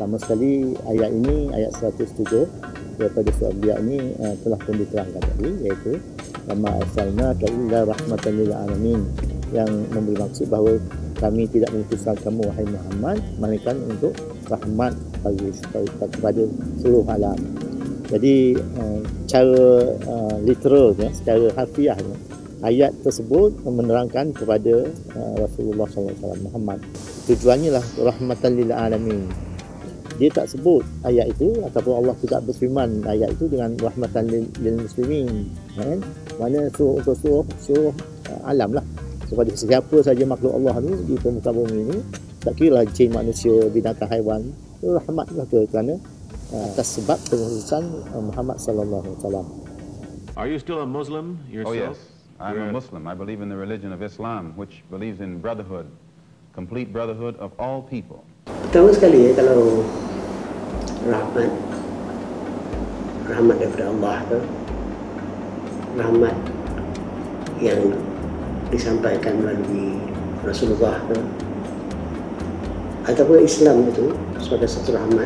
Pertama sekali ayat ini, ayat 107 daripada surah Anbiya ini telah pun diterangkan tadi, iaitu Wama arsalnaka illa rahmatan lil alamin, yang memberi maksud bahawa kami tidak mengutuskan kamu wahai Muhammad melainkan untuk rahmat kepada seluruh alam. Jadi cara literalnya, secara harfiahnya, ayat tersebut menerangkan kepada Rasulullah SAW Muhammad. Tujuannya lah rahmatan lil alamin. Dia tak sebut ayat itu, ataupun Allah tidak berfirman ayat itu dengan rahmatan lil muslimin, kan? Mana untuk seluruh alam lah, kepada siapa saja makhluk Allah ni di permukaan bumi ini, tak kira lah jin, manusia, binatang, haiwan, rahmat lah kerana atas sebab pengurusan Muhammad sallallahu alaihi wasallam. Are you still a Muslim yourself? Oh yes, I'm a Muslim. I believe in the religion of Islam, which believes in brotherhood, complete brotherhood of all people. Pertama sekali kalau rahmat daripada Allah tu, rahmat yang disampaikan melalui Rasulullah tu, ataupun Islam itu sebagai satu rahmat,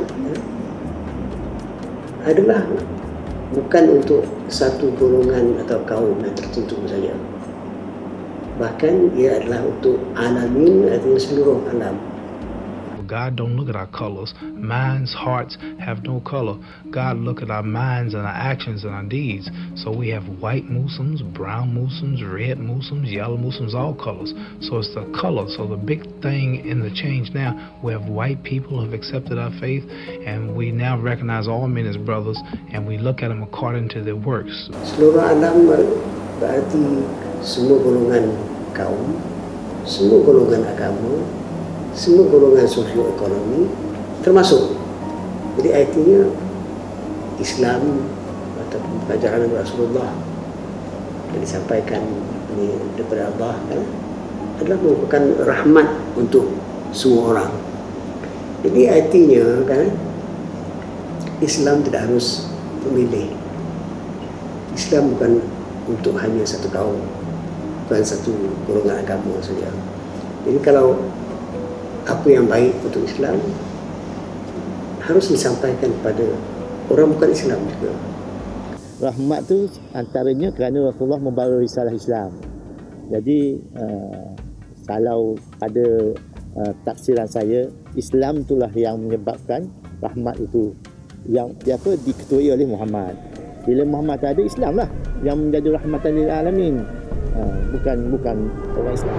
adalah bukan untuk satu golongan atau kaum yang tertentu saja. Bahkan ia adalah untuk alamin, artinya seluruh alam. God don't look at our colors. Minds, hearts have no color. God look at our minds and our actions and our deeds. So we have white Muslims, brown Muslims, red Muslims, yellow Muslims, all colors. So it's the color. So the big thing in the change now, we have white people who have accepted our faith, and we now recognize all men as brothers, and we look at them according to their works. Seluruh alam berarti semua golongan kaum, semua golongan agama, semua golongan sosioekonomi termasuk. Jadi artinya Islam ataupun ajaran Rasulullah yang disampaikan ini daripada Allah kan, adalah merupakan rahmat untuk semua orang. Jadi artinya kan, Islam tidak harus memilih. Islam bukan untuk hanya satu kaum, bukan satu golongan agama saja. Jadi kalau apa yang baik untuk Islam harus disampaikan kepada orang bukan Islam juga. Rahmat tu antaranya kerana Rasulullah membawa risalah Islam. Jadi kalau pada tafsiran saya, Islam itulah yang menyebabkan rahmat itu yang diketuai oleh Muhammad. Bila Muhammad tak ada, Islam lah yang menjadi rahmatan lil alamin, bukan orang Islam.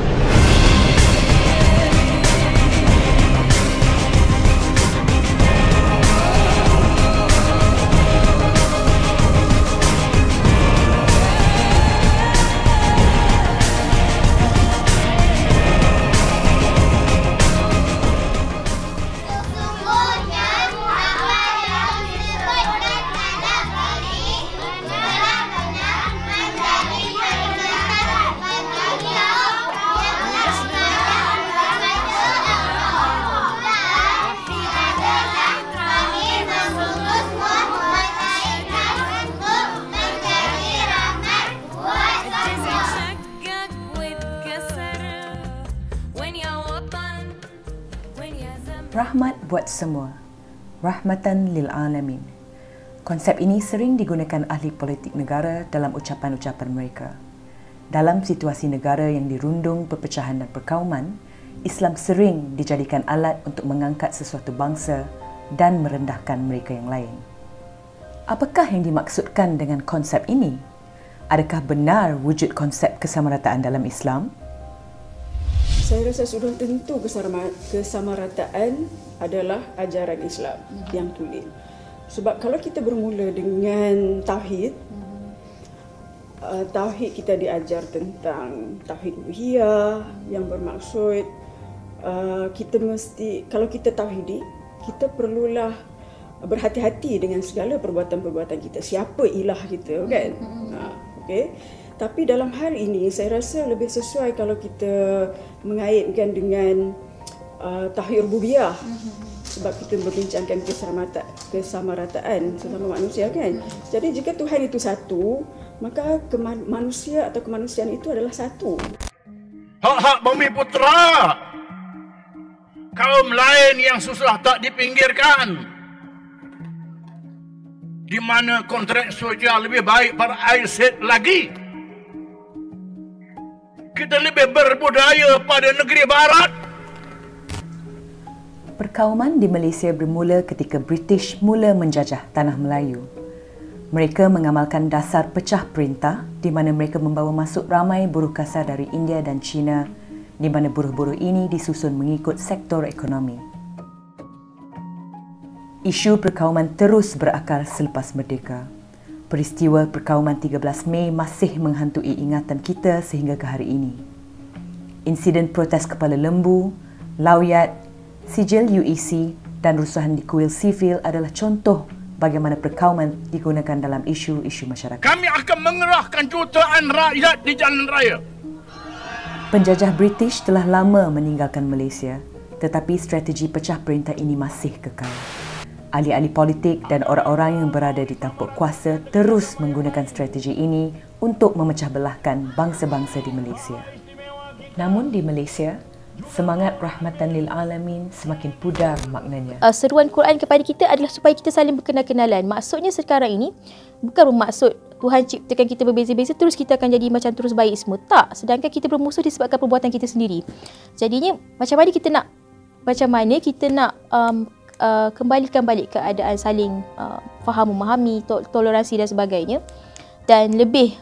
Rahmat buat semua, rahmatan lil alamin. Konsep ini sering digunakan ahli politik negara dalam ucapan-ucapan mereka. Dalam situasi negara yang dirundung perpecahan dan perkauman, Islam sering dijadikan alat untuk mengangkat sesuatu bangsa dan merendahkan mereka yang lain. Apakah yang dimaksudkan dengan konsep ini? Adakah benar wujud konsep kesamarataan dalam Islam? Saya rasa sudah tentu kesamarataan adalah ajaran Islam yang tulen. Sebab kalau kita bermula dengan tauhid, tauhid kita diajar tentang tauhid uluhiyah yang bermaksud kita mesti, kalau kita tauhidi, kita perlulah berhati-hati dengan segala perbuatan-perbuatan kita. Siapa ilah kita, kan? Okey. Tapi dalam hal ini saya rasa lebih sesuai kalau kita mengaitkan dengan tauhid rububiyah, sebab kita berbincangkan kesamarataan sesama manusia, kan? Jadi jika Tuhan itu satu, maka manusia atau kemanusiaan itu adalah satu. Hak-hak bumi putera kaum lain yang susah tak dipinggirkan, di mana kontrak sosial lebih baik pada ISET lagi. Kita lebih berbudaya pada negeri barat. Perkauman di Malaysia bermula ketika British mula menjajah tanah Melayu. Mereka mengamalkan dasar pecah perintah di mana mereka membawa masuk ramai buruh kasar dari India dan China, di mana buruh-buruh ini disusun mengikut sektor ekonomi. Isu perkauman terus berakar selepas merdeka. Peristiwa perkauman 13 Mei masih menghantui ingatan kita sehingga ke hari ini. Insiden protes kepala lembu, lawyat, sijil UEC dan rusuhan di kuil sivil adalah contoh bagaimana perkauman digunakan dalam isu-isu masyarakat. Kami akan mengerahkan jutaan rakyat di jalan raya. Penjajah British telah lama meninggalkan Malaysia, tetapi strategi pecah perintah ini masih kekal. Ahli-ahli politik dan orang-orang yang berada di tampuk kuasa terus menggunakan strategi ini untuk memecah belahkan bangsa-bangsa di Malaysia. Namun di Malaysia, semangat rahmatan lil alamin semakin pudar maknanya. Seruan Quran kepada kita adalah supaya kita saling berkenal-kenalan. Maksudnya sekarang ini bukan bermaksud Tuhan ciptakan kita berbeza-beza terus kita akan jadi macam terus baik semua. Tak, sedangkan kita bermusuh disebabkan perbuatan kita sendiri. Jadinya macam mana kita nak kembalikan balik keadaan saling faham, memahami, toleransi dan sebagainya, dan lebih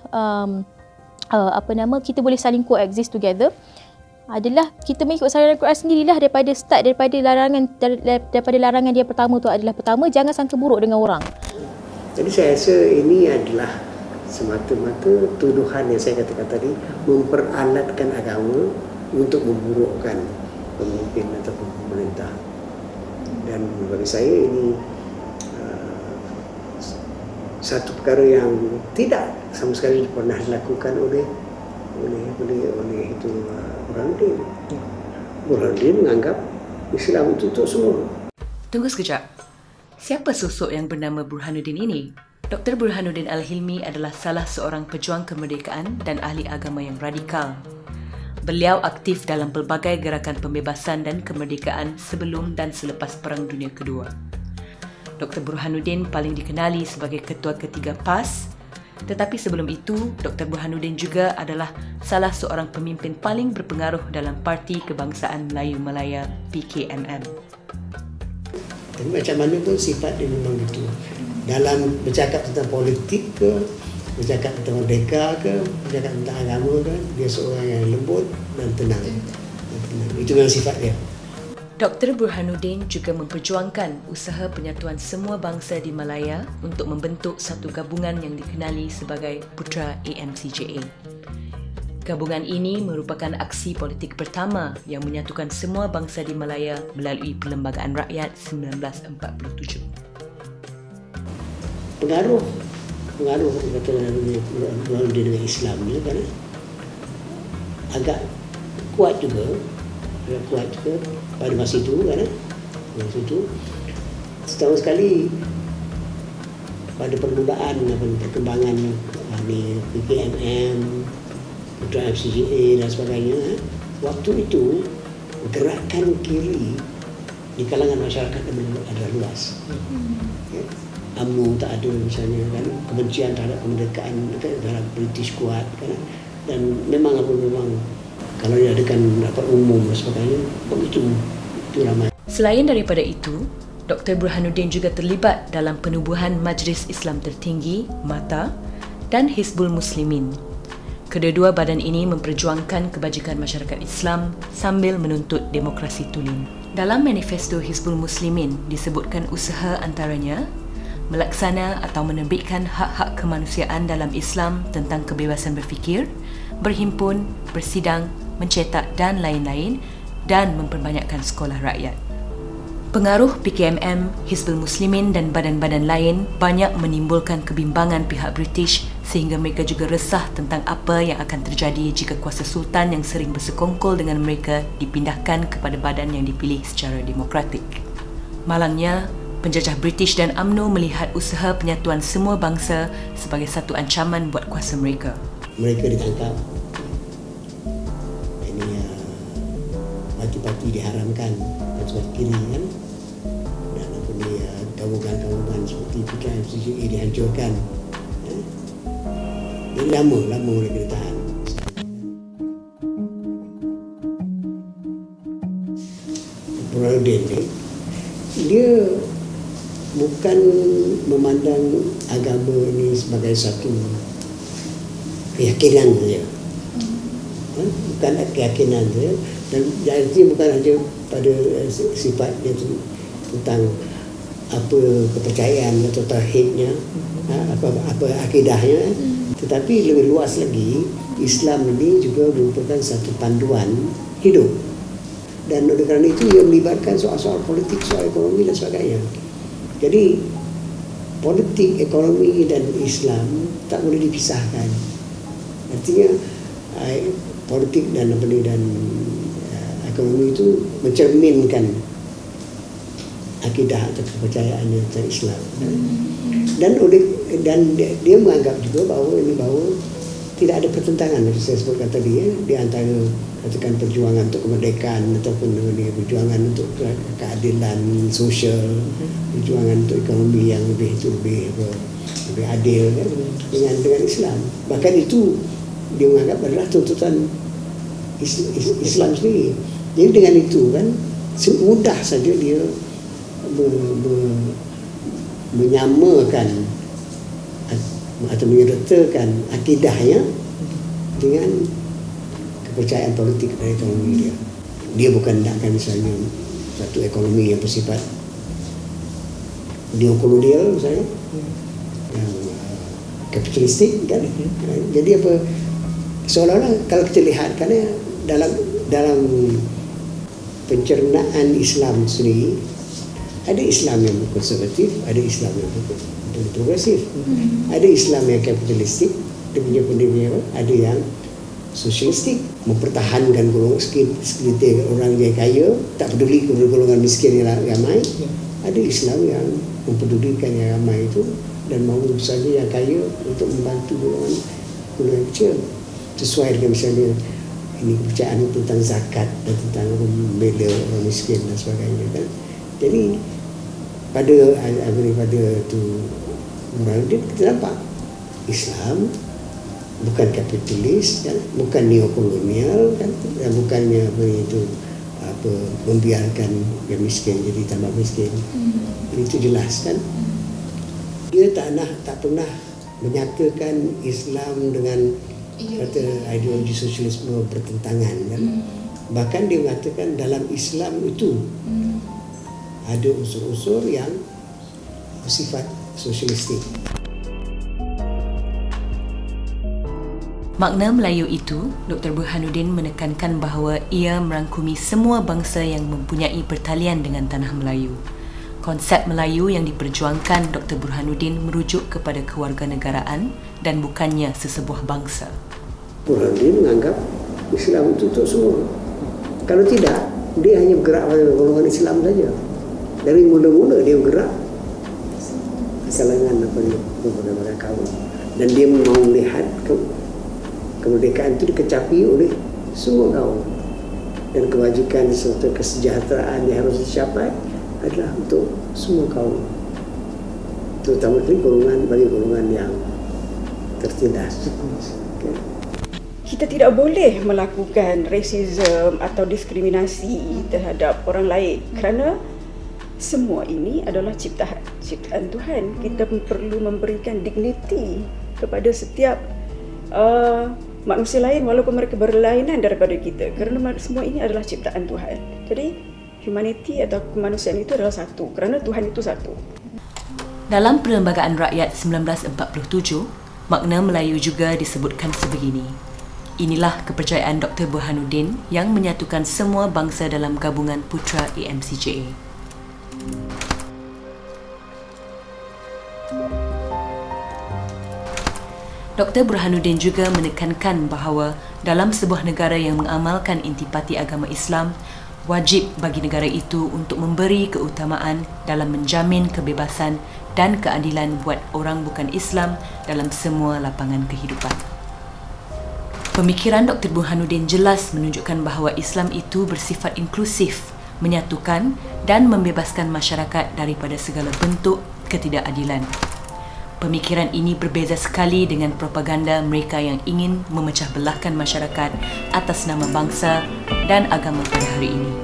kita boleh saling coexist together adalah kita mengikut saran Quran sendirilah daripada larangan dia pertama tu adalah jangan sangka buruk dengan orang. Jadi saya rasa ini adalah semata-mata tuduhan yang saya katakan tadi, memperalatkan agama untuk memburukkan pemimpin ataupun pemerintah. Dan bagi saya ini satu perkara yang tidak sama sekali pernah dilakukan oleh itu Burhanuddin. Burhanuddin menganggap Islam itu untuk semua. Tunggu sekejap. Siapa sosok yang bernama Burhanuddin ini? Dr. Burhanuddin Al-Hilmi adalah salah seorang pejuang kemerdekaan dan ahli agama yang radikal. Beliau aktif dalam pelbagai gerakan pembebasan dan kemerdekaan sebelum dan selepas Perang Dunia Kedua. Dr. Burhanuddin paling dikenali sebagai ketua ketiga PAS, tetapi sebelum itu, Dr. Burhanuddin juga adalah salah seorang pemimpin paling berpengaruh dalam Parti Kebangsaan Melayu Malaya PKMM. Tapi macam mana pun sifat dia memang itu. Dalam bercakap tentang politik ke, bercakap tentang merdeka ke, bercakap tentang agama ke, dia seorang yang lembut dan tenang. Itu memang sifat dia. Dr. Burhanuddin juga memperjuangkan usaha penyatuan semua bangsa di Malaya untuk membentuk satu gabungan yang dikenali sebagai Putra AMCJA. Gabungan ini merupakan aksi politik pertama yang menyatukan semua bangsa di Malaya melalui Perlembagaan Rakyat 1947. Pengaruh kata Burhanuddin dengan Islam ni kan agak kuat juga pada masa itu kan. Masa itu setahun sekali pada permulaan perkembangan ni PKMM, Putra FCGA dan sebagainya, waktu itu gerakan kiri di kalangan masyarakat adalah luas. UMNO tak ada misalnya kan, kebencian terhadap kemerdekaan terhadap British kuat kan, dan memang kalau diadakan rapat umum dan sebagainya begitu itu ramai. Selain daripada itu, Dr. Burhanuddin juga terlibat dalam penubuhan Majlis Islam Tertinggi MATA dan Hizbul Muslimin. Kedua-dua badan ini memperjuangkan kebajikan masyarakat Islam sambil menuntut demokrasi tulen. Dalam manifesto Hizbul Muslimin disebutkan usaha antaranya melaksana atau menerbitkan hak-hak kemanusiaan dalam Islam tentang kebebasan berfikir, berhimpun, bersidang, mencetak dan lain-lain, dan memperbanyakkan sekolah rakyat. Pengaruh PKMM, Hizbul Muslimin dan badan-badan lain banyak menimbulkan kebimbangan pihak British sehingga mereka juga resah tentang apa yang akan terjadi jika kuasa sultan yang sering bersekongkol dengan mereka dipindahkan kepada badan yang dipilih secara demokratik. Malangnya, penjajah British dan UMNO melihat usaha penyatuan semua bangsa sebagai satu ancaman buat kuasa mereka. Mereka ditangkap. Ini parti-parti diharamkan. kiri kan, dan apa ni gabungan-gabungan seperti PKM-CGA dihancurkan. Jadi lama mereka tahan. Burhanuddin ni, dia bukan memandang agama ini sebagai satu keyakinan saja. Bukan keyakinan saja, dan jadi bukan hanya pada sifat dia tentang apa kepercayaan atau tauhidnya, apa akidahnya, tetapi lebih luas lagi, Islam ini juga merupakan satu panduan hidup. Dan oleh kerana itu ia melibatkan soal-soal politik, soal ekonomi dan sebagainya. Jadi politik, ekonomi dan Islam tak boleh dipisahkan. Artinya politik dan ekonomi itu mencerminkan akidah atau kepercayaannya tentang Islam. Dan dia menganggap juga bahawa tidak ada pertentangan, saya sebutkan tadi, di antara katakan perjuangan untuk kemerdekaan ataupun perjuangan untuk keadilan sosial, perjuangan untuk ekonomi yang lebih adil kan, dengan Islam. Bahkan itu dia menganggap adalah tuntutan Islam sendiri. Jadi dengan itu kan mudah saja dia menyamakan atau menyertakan akidahnya dengan kepercayaan politik dan ekonomi dia. Dia bukan nakkan misalnya satu ekonomi yang bersifat neokolonial misalnya, yang kapitalistik kan. Jadi apa, seolah-olah kalau kita lihat kan dalam pencernaan Islam sendiri, ada Islam yang konservatif, ada Islam yang progresif, ada Islam yang kapitalistik, dia punya ada yang sosialistik, mempertahankan golongan segelintir orang yang kaya, tak peduli kepada golongan miskin yang ramai. Ada Islam yang mempedulikan yang ramai itu dan mahu saja yang kaya untuk membantu golongan kecil, sesuai dengan misalnya ini kepercayaan tentang zakat dan tentang membela orang miskin dan sebagainya kan. Jadi pada tu Burhanuddin kita nampak Islam bukan kapitalis kan, bukan neokolonial kan, dan bukannya membiarkan yang miskin jadi tambah miskin. Itu jelas kan. Dia tak pernah menyatakan Islam dengan kata ideologi sosialisme bertentangan kan. Bahkan dia mengatakan dalam Islam itu ada unsur-unsur yang bersifat sosialistik. Makna Melayu itu, Dr. Burhanuddin menekankan bahawa ia merangkumi semua bangsa yang mempunyai pertalian dengan tanah Melayu. Konsep Melayu yang diperjuangkan Dr. Burhanuddin merujuk kepada kewarganegaraan dan bukannya sesebuah bangsa. Burhanuddin menganggap Islam itu untuk semua. Kalau tidak, dia hanya bergerak pada golongan Islam saja. Dari mula-mula dia bergerak kalangan berbagai kaum, dan dia mahu melihat kemerdekaan itu dikecapi oleh semua kaum, dan kebajikan serta kesejahteraan yang harus dicapai adalah untuk semua kaum, terutama bagi golongan yang tertindas. Kita tidak boleh melakukan rasisme atau diskriminasi terhadap orang lain kerana semua ini adalah ciptaan Tuhan. Kita perlu memberikan dignity kepada setiap manusia lain walaupun mereka berlainan daripada kita, kerana semua ini adalah ciptaan Tuhan. Jadi humanity atau kemanusiaan itu adalah satu kerana Tuhan itu satu. Dalam Perlembagaan Rakyat 1947, makna Melayu juga disebutkan sebegini. Inilah kepercayaan Dr. Burhanuddin yang menyatukan semua bangsa dalam gabungan Putra AMCJA. Dr. Burhanuddin juga menekankan bahawa dalam sebuah negara yang mengamalkan intipati agama Islam, wajib bagi negara itu untuk memberi keutamaan dalam menjamin kebebasan dan keadilan buat orang bukan Islam dalam semua lapangan kehidupan. Pemikiran Dr. Burhanuddin jelas menunjukkan bahawa Islam itu bersifat inklusif, menyatukan dan membebaskan masyarakat daripada segala bentuk ketidakadilan. Pemikiran ini berbeza sekali dengan propaganda mereka yang ingin memecah belahkan masyarakat atas nama bangsa dan agama pada hari ini.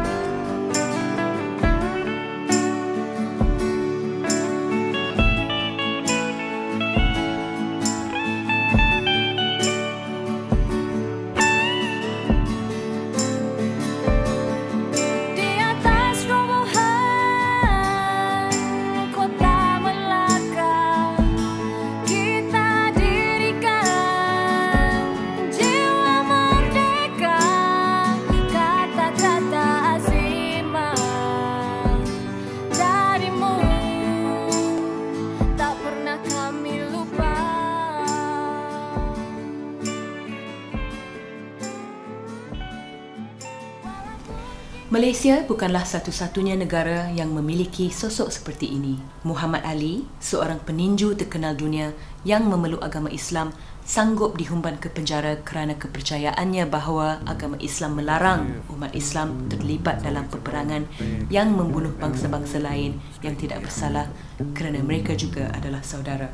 Malaysia bukanlah satu-satunya negara yang memiliki sosok seperti ini. Muhammad Ali, seorang peninju terkenal dunia yang memeluk agama Islam, sanggup dihumban ke penjara kerana kepercayaannya bahawa agama Islam melarang umat Islam terlibat dalam peperangan yang membunuh bangsa-bangsa lain yang tidak bersalah kerana mereka juga adalah saudara.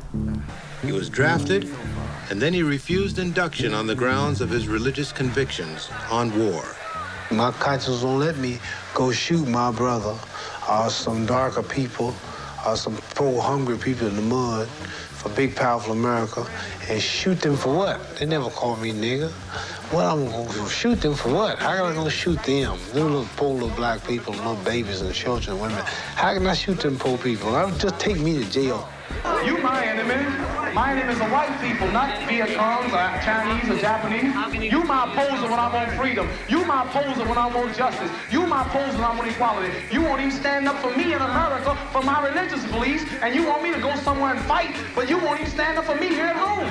He was drafted and then he refused induction on the grounds of his religious convictions on war. My conscience won't let me go shoot my brother or some darker people or some poor hungry people in the mud for big powerful America and shoot them for what? They never called me nigger. What I'm going to shoot them for what? How am I going to shoot them? Them little poor little black people, little babies and children and women. How can I shoot them poor people? Just take me to jail. You my enemy. My enemies are white people, not Viet Congs or Chinese or Japanese. You my opposer when I want freedom. You my opposer when I want justice. You my opposer when I want equality. You won't even stand up for me in America for my religious beliefs, and you want me to go somewhere and fight, but you won't even stand up for me here at home.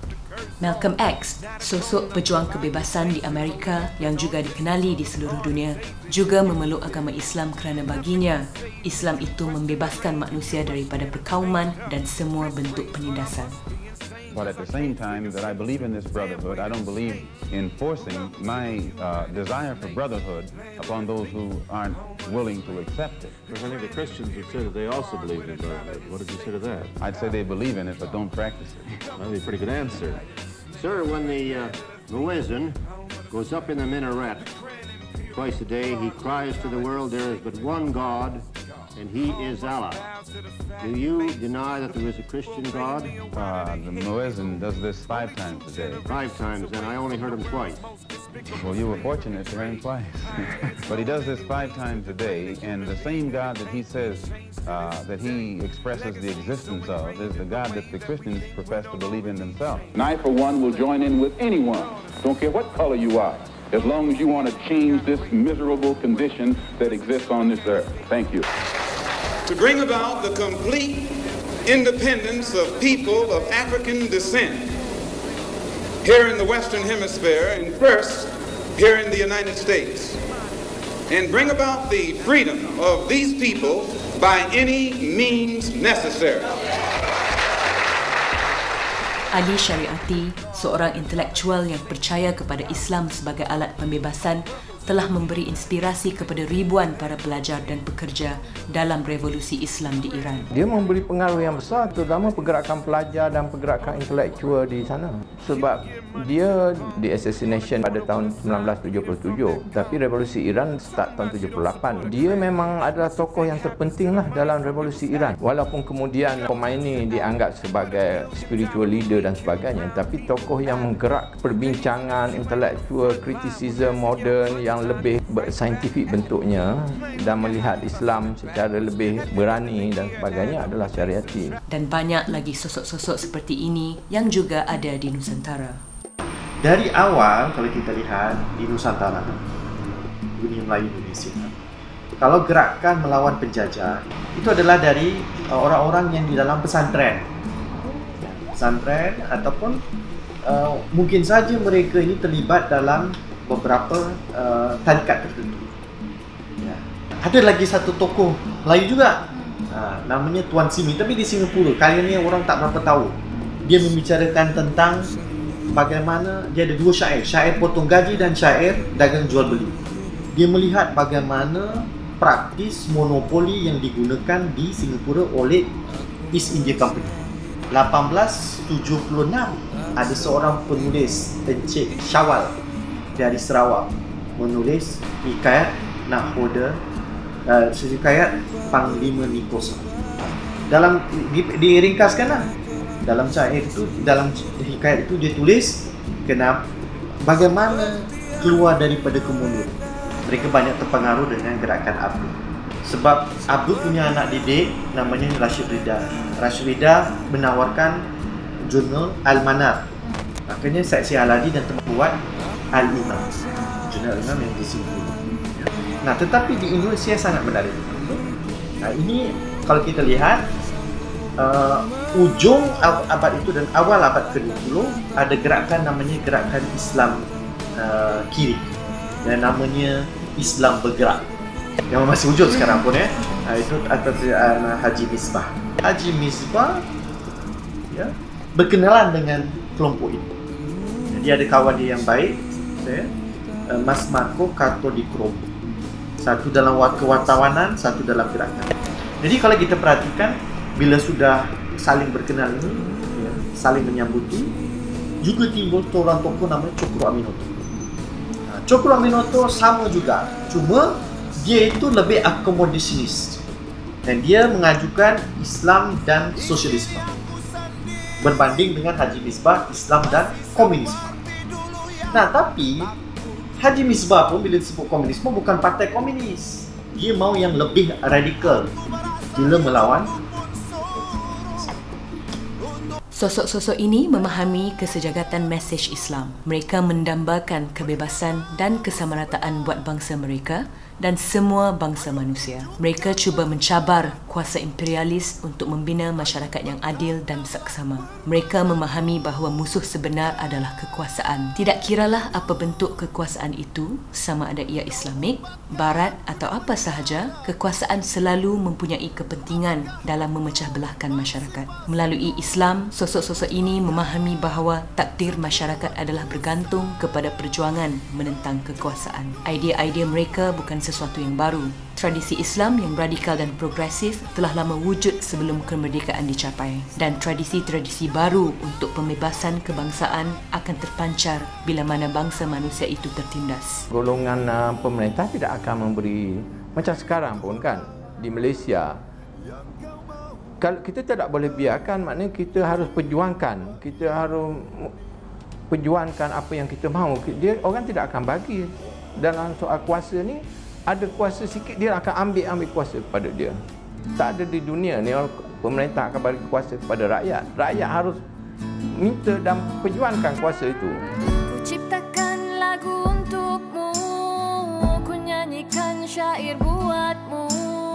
Malcolm X, sosok pejuang kebebasan di Amerika yang juga dikenali di seluruh dunia, juga memeluk agama Islam kerana baginya, Islam itu membebaskan manusia daripada perkauman dan semua bentuk penindasan. But at the same time that I believe in this brotherhood, I don't believe in forcing my desire for brotherhood upon those who aren't willing to accept it. But I think the Christians would say that they also believe in brotherhood. What did you say to that? I'd say they believe in it, but don't practice it. That'd be a pretty good answer. Sir, when the muezzin goes up in the minaret twice a day, he cries to the world, there is but one God, and he is Allah. Do you deny that there is a Christian God? The muezzin does this 5 times a day. 5 times, and I only heard him twice. Well, you were fortunate to hear him twice. But he does this 5 times a day, and the same God that he says that he expresses the existence of is the God that the Christians profess to believe in themselves. And I, for one, will join in with anyone, don't care what color you are, as long as you want to change this miserable condition that exists on this earth. Thank you. To bring about the complete independence of people of African descent here in the Western Hemisphere and first here in the United States, and bring about the freedom of these people by any means necessary. Ali Syariati, seorang intelektual yang percaya kepada Islam sebagai alat pembebasan, telah memberi inspirasi kepada ribuan para pelajar dan pekerja dalam revolusi Islam di Iran. Dia memberi pengaruh yang besar terutama pergerakan pelajar dan pergerakan intelektual di sana. Sebab dia di assassination pada tahun 1977, tapi revolusi Iran start tahun 78. Dia memang adalah tokoh yang terpentinglah dalam revolusi Iran. Walaupun kemudian Khomeini dianggap sebagai spiritual leader dan sebagainya, tapi tokoh yang menggerak perbincangan intelektual, kritisisme moden yang lebih saintifik bentuknya dan melihat Islam secara lebih berani dan sebagainya adalah Syariati. Dan banyak lagi sosok-sosok seperti ini yang juga ada di Nusantara. Dari awal kalau kita lihat di Nusantara, dunia Melayu Indonesia, kalau gerakan melawan penjajah itu adalah dari orang-orang yang di dalam pesantren. Pesantren ataupun mungkin saja mereka ini terlibat dalam beberapa tarikat tertentu. Ya. Ada lagi satu tokoh Melayu juga, namanya Tuan Simi, tapi di Singapura. Kali ini orang tak berapa tahu. Dia membicarakan tentang bagaimana dia ada 2 syair, syair potong gaji dan syair dagang jual beli. dia melihat bagaimana praktis monopoli yang digunakan di Singapura oleh East India Company. 1876 ada seorang penulis Encik Syawal dari Sarawak menulis hikayat Nakhoda, hikayat Panglima Nikosa. Dalam diringkaskanlah dalam syair itu, dalam hikayat itu dia tulis kenapa bagaimana keluar daripada kemunduran. Mereka banyak terpengaruh dengan gerakan Abdul. Sebab Abdul punya anak didik namanya Rashid Rida. Rashid Rida menawarkan jurnal Al-Manar. Makanya Syed Aladi dan teman buat Al-Imam. Jurnal Al-Imam yang disimpul. Nah, tetapi di Indonesia sangat menarik. Nah, ini kalau kita lihat ujung abad itu dan awal abad ke-20 ada gerakan namanya gerakan Islam kiri. Dan namanya Islam Bergerak yang masih wujud sekarang pun itu atas Haji Misbah. Haji Misbah berkenalan dengan kelompok ini. Jadi ada kawan dia yang baik, Mas Marco Kartodikromo. Satu dalam kewartawanan, satu dalam gerakan. Jadi kalau kita perhatikan bila sudah saling berkenal ini, saling menyambuti, juga timbul seorang tokoh namanya Cokro Aminoto. Cokro Aminoto sama juga, cuma dia itu lebih akomodasionis dan dia mengajukan Islam dan sosialisme berbanding dengan Haji Misbah Islam dan komunisme. Nah, tapi Haji Misbah pun bila disebut komunisme bukan partai komunis, dia mau yang lebih radikal bila melawan. Sosok-sosok ini memahami kesejahteraan mesej Islam. Mereka mendambakan kebebasan dan kesamarataan buat bangsa mereka dan semua bangsa manusia. Mereka cuba mencabar kuasa imperialis untuk membina masyarakat yang adil dan saksama. Mereka memahami bahawa musuh sebenar adalah kekuasaan. Tidak kiralah apa bentuk kekuasaan itu, sama ada ia Islamik, Barat atau apa sahaja, kekuasaan selalu mempunyai kepentingan dalam memecah belahkan masyarakat. Melalui Islam, sosok-sosok ini memahami bahawa takdir masyarakat adalah bergantung kepada perjuangan menentang kekuasaan. Idea-idea mereka bukan sesuatu yang baru. Tradisi Islam yang radikal dan progresif telah lama wujud sebelum kemerdekaan dicapai, dan tradisi-tradisi baru untuk pembebasan kebangsaan akan terpancar bila mana bangsa manusia itu tertindas. Golongan pemerintah tidak akan memberi, macam sekarang pun kan di Malaysia, kalau kita tidak boleh biarkan, maknanya kita harus perjuangkan, kita harus perjuangkan apa yang kita mahu. Dia orang tidak akan bagi. Dalam soal kuasa ni, ada kuasa sikit dia akan ambil kuasa kepada dia. Tak ada di dunia ni pemerintah akan bagi kuasa kepada rakyat. Rakyat harus minta dan perjuangkan kuasa itu. Ku ciptakan lagu untukmu, ku nyanyikan syair buatmu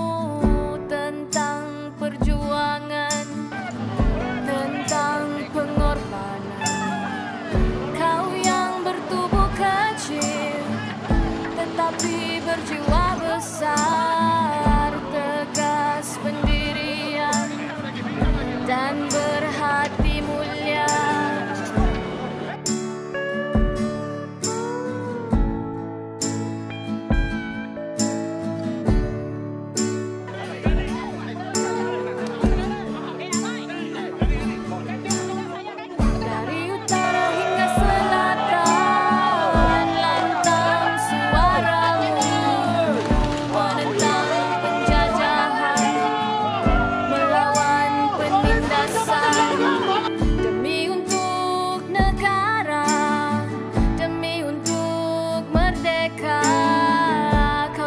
tentang perjuangan, tentang pengorbanan. Kau yang bertubuh kecil tetapi berjiwa besar, tegas pendirian dan berhati mulia.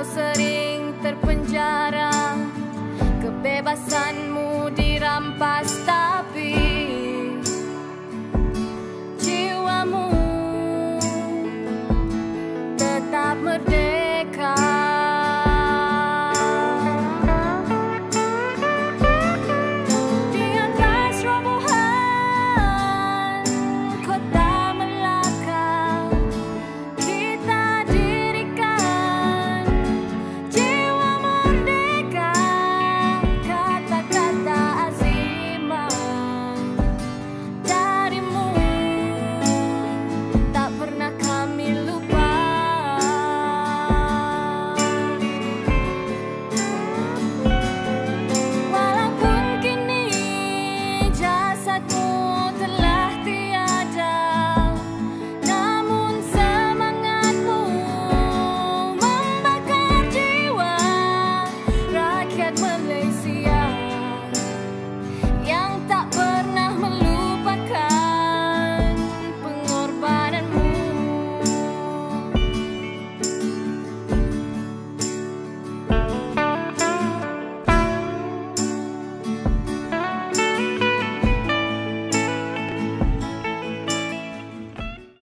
Kebebasanmu dirampas